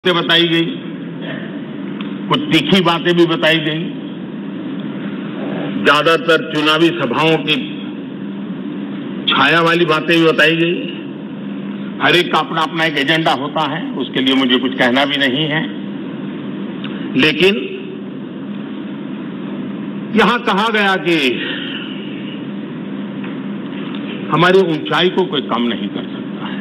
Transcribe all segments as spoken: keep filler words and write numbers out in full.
बातें बताई गई, कुछ तीखी बातें भी बताई गई। ज्यादातर चुनावी सभाओं की छाया वाली बातें भी बताई गई। हर एक का अपना अपना एक एजेंडा होता है, उसके लिए मुझे कुछ कहना भी नहीं है। लेकिन यहां कहा गया कि हमारी ऊंचाई को कोई कम नहीं कर सकता है।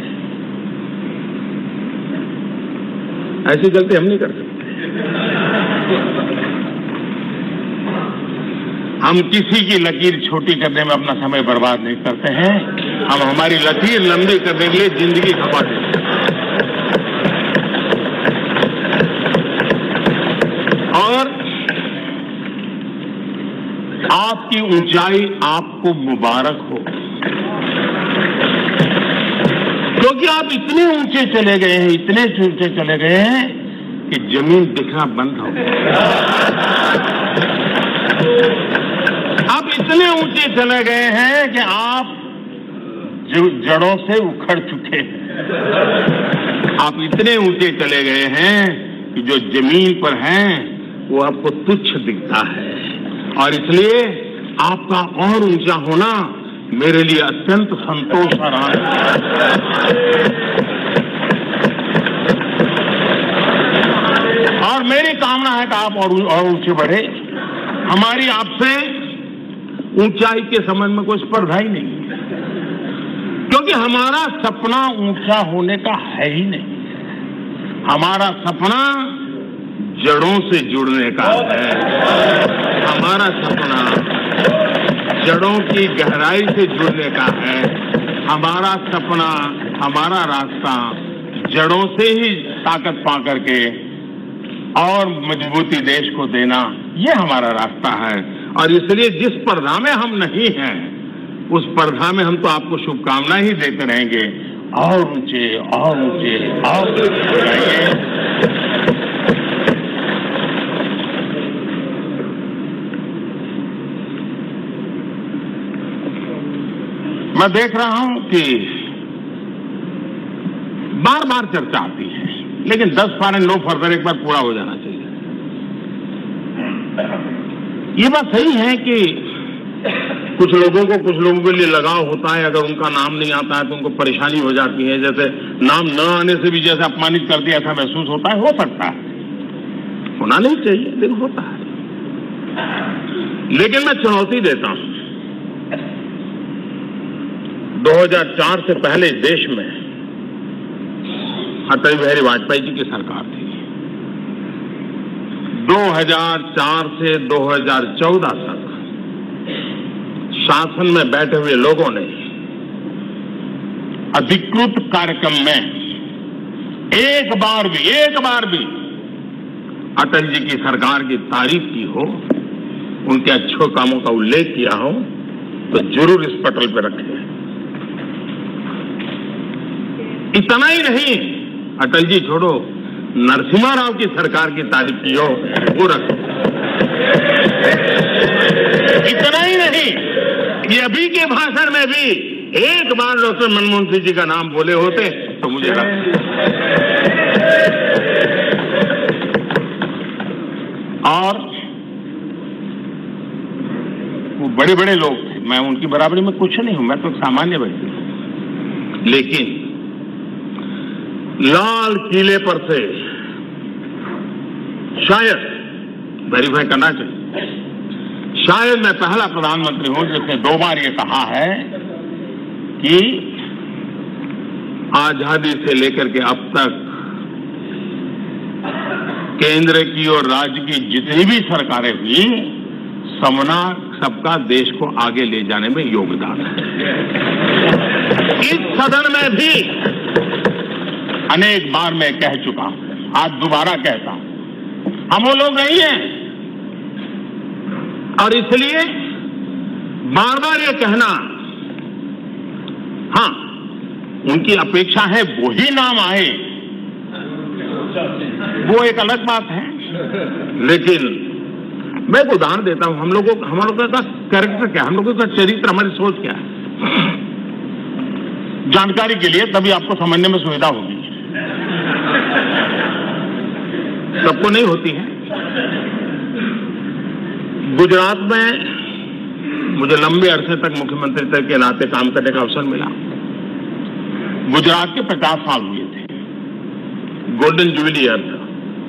ऐसी गलती हम नहीं कर सकते। हम किसी की लकीर छोटी करने में अपना समय बर्बाद नहीं करते हैं। हम हमारी लकीर लंबी करने के लिए जिंदगी खपा देते हैं। और आपकी ऊंचाई आपको मुबारक हो, क्योंकि आप इतने ऊंचे चले गए हैं, इतने ऊंचे चले गए हैं कि जमीन दिखना बंद हो गई। आप इतने ऊंचे चले गए हैं कि आप जड़ों से उखड़ चुके हैं। आप इतने ऊंचे चले गए हैं कि जो जमीन पर हैं वो आपको तुच्छ दिखता है। और इसलिए आपका और ऊंचा होना मेरे लिए अत्यंत संतोष का रहा है। और मेरी कामना है कि आप और और ऊंचे बढ़े। हमारी आपसे ऊंचाई के संबंध में कोई स्पर्धा ही नहीं है, क्योंकि हमारा सपना ऊंचा होने का है ही नहीं। हमारा सपना जड़ों से जुड़ने का है। हमारा सपना जड़ों की गहराई से जुड़ने का है। हमारा सपना, हमारा रास्ता जड़ों से ही ताकत पा करके और मजबूती देश को देना, ये हमारा रास्ता है। और इसलिए जिस स्पर्धा में हम नहीं हैं, उस स्पर्धा में हम तो आपको शुभकामनाएं ही देते रहेंगे। और ऊंचे और ऊंचे और ऊंचे। मैं देख रहा हूं कि बार बार चर्चा आती है, लेकिन दस फार एंड नो फर्दर एक बार पूरा हो जाना चाहिए। ये बात सही है कि कुछ लोगों को कुछ लोगों के लिए लगाव होता है। अगर उनका नाम नहीं आता है तो उनको परेशानी हो जाती है। जैसे नाम न आने से भी जैसे अपमानित कर दिया ऐसा महसूस होता है। हो सकता है, होना नहीं चाहिए, लेकिन होता है। लेकिन मैं चुनौती देता हूं, दो हज़ार चार से पहले देश में अटल बिहारी वाजपेयी जी की सरकार थी। दो हज़ार चार से दो हज़ार चौदह तक शासन में बैठे हुए लोगों ने अधिकृत कार्यक्रम में एक बार भी एक बार भी अटल जी की सरकार की तारीफ की हो, उनके अच्छे कामों का उल्लेख किया हो, तो जरूर इस पटल पर रखें। इतना ही नहीं, अटल जी छोड़ो, नरसिम्हा राव की सरकार की तारीफ की हो, वो रखो। इतना ही नहीं, ये अभी के भाषण में भी एक बार डॉक्टर मनमोहन सिंह जी का नाम बोले होते तो मुझे लगता। और वो बड़े बड़े लोग थे, मैं उनकी बराबरी में कुछ नहीं हूं, मैं तो सामान्य व्यक्ति हूं। लेकिन लाल किले पर से शायद वेरीफाई करना चाहिए, शायद मैं पहला प्रधानमंत्री हूं जिसने दो बार ये कहा है कि आजादी से लेकर के अब तक केंद्र की और राज्य की जितनी भी सरकारें हुई, सबना सबका देश को आगे ले जाने में योगदान है। इस सदन में भी अनेक बार मैं कह चुका हूं, आज दोबारा कहता हूं, हम वो लोग नहीं हैं। और इसलिए बार बार ये कहना, हाँ उनकी अपेक्षा है वो ही नाम आए, वो एक अलग बात है। लेकिन मैं एक उदाहरण देता हूं। हम लोगों हम लोगों का कैरेक्टर क्या है, हम लोगों का चरित्र, हमारी सोच क्या है, जानकारी के लिए, तभी आपको समझने में सुविधा होगी। सबको नहीं होती है। गुजरात में मुझे लंबे अरसे तक मुख्यमंत्री के नाते काम करने का अवसर मिला। गुजरात के पचास साल हुए थे, गोल्डन जुबली ईयर था।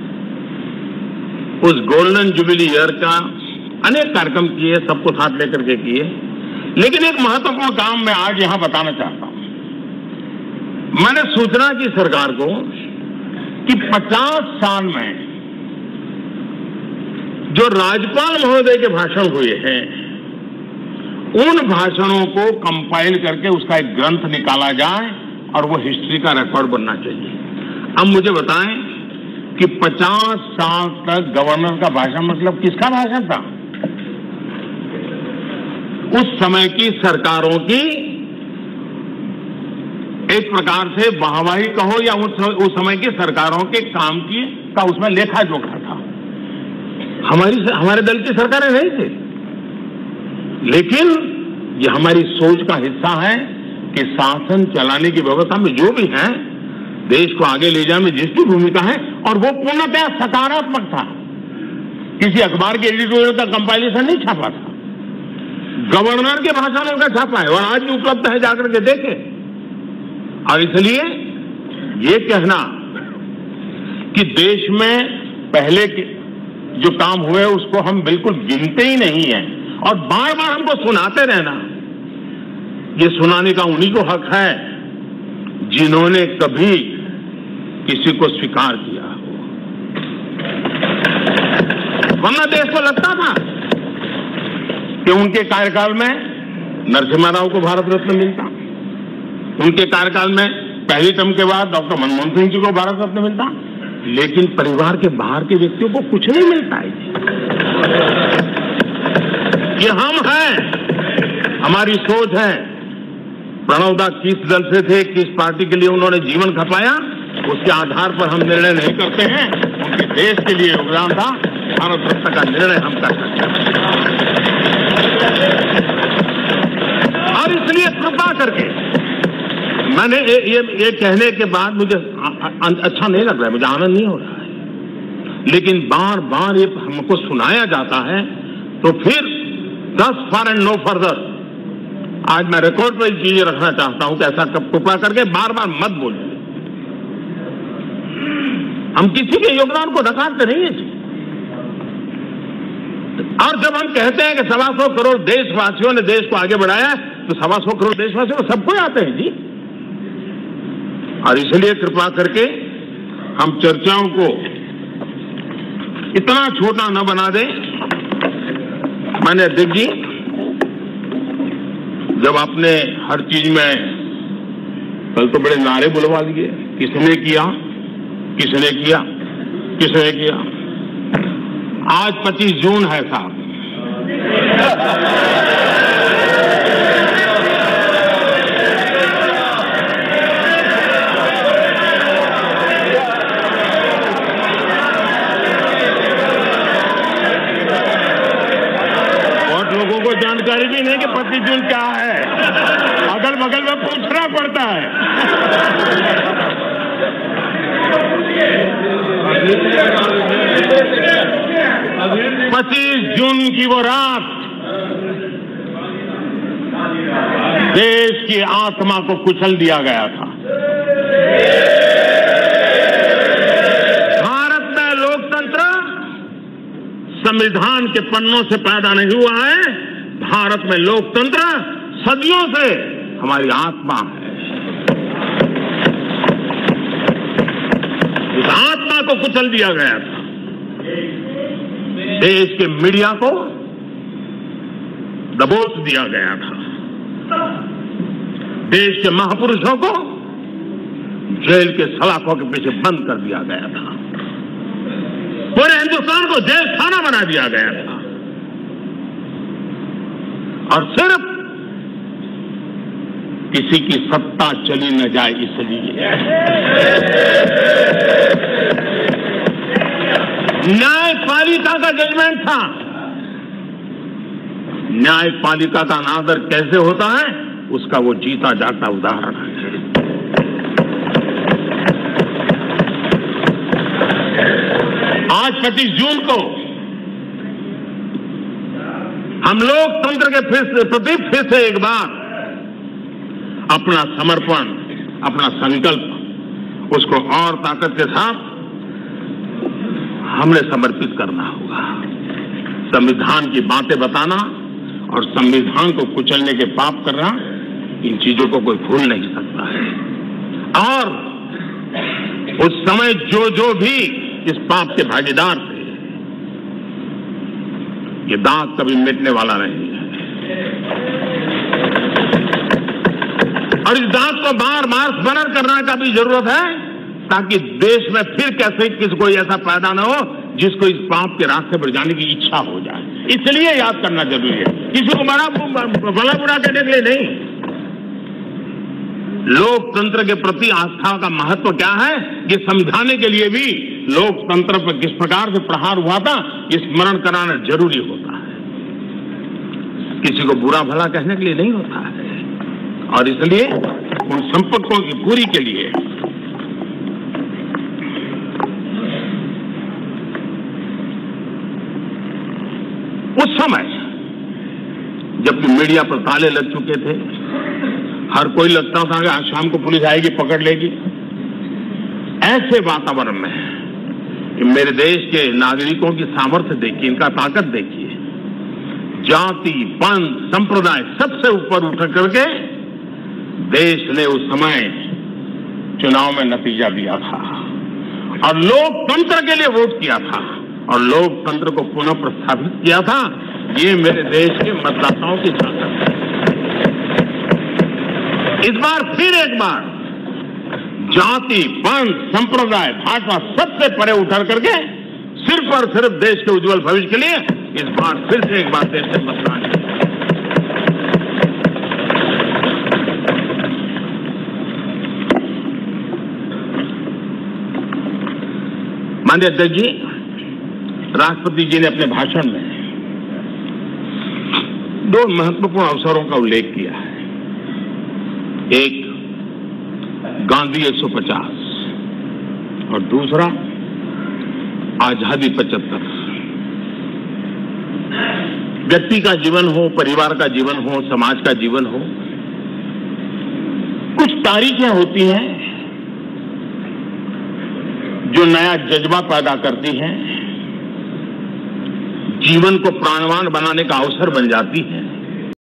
उस गोल्डन जुबली ईयर का अनेक कार्यक्रम किए, सबको साथ लेकर के किए, लेकिन एक महत्वपूर्ण काम मैं आज यहां बताना चाहता हूं। मैंने सूचना की सरकार को कि पचास साल में जो राज्यपाल महोदय के भाषण हुए हैं, उन भाषणों को कंपाइल करके उसका एक ग्रंथ निकाला जाए और वो हिस्ट्री का रिकॉर्ड बनना चाहिए। अब मुझे बताएं कि पचास साल तक गवर्नर का भाषण मतलब किसका भाषण था? उस समय की सरकारों की एक प्रकार से वाहवाही कहो या उस, उस समय की सरकारों के काम की का उसमें लेखा जोखा था। हमारी हमारे दल की सरकारें नहीं थी, लेकिन ये हमारी सोच का हिस्सा है कि शासन चलाने की व्यवस्था में जो भी है, देश को आगे ले जाने में जिसकी भूमिका है, और वो पूर्णतः सकारात्मक था। किसी अखबार के एडिटोरियल का कंपाइलेशन नहीं छापा था, गवर्नर के भाषणों का छापा है, और आज भी उपलब्ध है, जाकर के देखें। और इसलिए ये कहना कि देश में पहले के जो काम हुए उसको हम बिल्कुल गिनते ही नहीं है, और बार बार हमको सुनाते रहना, ये सुनाने का उन्हीं को हक है जिन्होंने कभी किसी को स्वीकार किया हो। वरना देश को लगता था कि उनके कार्यकाल में नरसिम्हा राव को भारत रत्न मिलता, उनके कार्यकाल में पहली टर्म के बाद डॉक्टर मनमोहन सिंह जी को भारत रत्न मिलता, लेकिन परिवार के बाहर के व्यक्तियों को कुछ नहीं मिलता है। ये हम हैं, हमारी सोच है। प्रणव दा किस दल से थे, किस पार्टी के लिए उन्होंने जीवन खपाया, उसके आधार पर हम निर्णय नहीं करते हैं। उनके देश के लिए योगदान था, भारत रत्न का निर्णय हम कर सकते हैं। और इसलिए कृपा करके मैंने ये, ये, ये कहने के बाद मुझे अच्छा नहीं लग रहा है, मुझे आनंद नहीं हो रहा है, लेकिन बार बार ये हमको सुनाया जाता है, तो फिर दस फॉर एंड नो फर्दर, आज मैं रिकॉर्ड पर चीजें रखना चाहता हूं कि ऐसा कृपा करके बार बार मत बोलिए। हम किसी के योगदान को नकारते नहीं है। और जब हम कहते हैं कि सवा सौ करोड़ देशवासियों ने देश को आगे बढ़ाया, तो सवा सौ करोड़ देशवासियों को सबको आते हैं जी। और इसलिए कृपा करके हम चर्चाओं को इतना छोटा न बना दें। मैंने अध्यक्ष जी, जब आपने हर चीज में कल तो बड़े नारे बुलवा दिए, किसने किया किसने किया किसने किया। आज पच्चीस जून है साहब, जानकारी भी नहीं कि पच्चीस जून क्या है, अगल बगल में पूछना पड़ता है। पच्चीस जून की वो रात देश की आत्मा को कुचल दिया गया था। भारत में लोकतंत्र संविधान के पन्नों से पैदा नहीं हुआ है, भारत में लोकतंत्र सदियों से हमारी आत्मा है। इस आत्मा को कुचल दिया गया था। देश के मीडिया को दबोच दिया गया था, देश के महापुरुषों को जेल के सलाखों के पीछे बंद कर दिया गया था, पूरे हिंदुस्तान को जेल खाना बना दिया गया था। और सिर्फ किसी की सत्ता चली न जाए इसलिए न्यायपालिका का जजमेंट था। न्यायपालिका का अनादर कैसे होता है, उसका वो जीता जाता उदाहरण है। आज पच्चीस जून को हम लोकतंत्र के फिर से प्रति फिर से एक बार अपना समर्पण, अपना संकल्प उसको और ताकत के साथ हमने समर्पित करना होगा। संविधान की बातें बताना और संविधान को कुचलने के पाप करना, इन चीजों को कोई भूल नहीं सकता है। और उस समय जो जो भी इस पाप के भागीदार थे, ये दाग कभी मिटने वाला नहीं है। और इस दाग को बार बार स्मरण करने का भी जरूरत है, ताकि देश में फिर कैसे किसी कोई ऐसा पैदा न हो जिसको इस पाप के रास्ते पर जाने की इच्छा हो जाए। इसलिए याद करना जरूरी है, किसी को बड़ा भला बुरा कहने के लिए नहीं। लोकतंत्र के प्रति आस्था का महत्व क्या है, ये समझाने के लिए भी लोकतंत्र पर किस प्रकार से प्रहार हुआ था, ये स्मरण कराना जरूरी होता है। किसी को बुरा भला कहने के लिए नहीं होता है। और इसलिए उन संपत्तियों की पूरी के लिए उस समय जब मीडिया पर ताले लग चुके थे, हर कोई लगता था कि आज शाम को पुलिस आएगी, पकड़ लेगी, ऐसे वातावरण में कि मेरे देश के नागरिकों की सामर्थ्य देखिए, इनका ताकत देखिए, जाति, पंथ, संप्रदाय सबसे ऊपर उठ करके देश ने उस समय चुनाव में नतीजा दिया था और लोकतंत्र के लिए वोट किया था और लोकतंत्र को पुनः प्रस्थापित किया था। ये मेरे देश के मतदाताओं की ताकत है। इस बार फिर एक बार जाति, पंथ, संप्रदाय, भाषा सबसे परे उठा करके सिर्फ और सिर्फ देश के उज्जवल भविष्य के लिए इस बार फिर से एक बार देश में मतदान किया। माननीय अध्यक्ष जी, राष्ट्रपति जी ने अपने भाषण में दो महत्वपूर्ण अवसरों का उल्लेख किया है। एक गांधी एक सौ पचास और दूसरा आजादी पचहत्तर। व्यक्ति का जीवन हो, परिवार का जीवन हो, समाज का जीवन हो, कुछ तारीखें होती हैं जो नया जज्बा पैदा करती हैं, जीवन को प्राणवान बनाने का अवसर बन जाती है।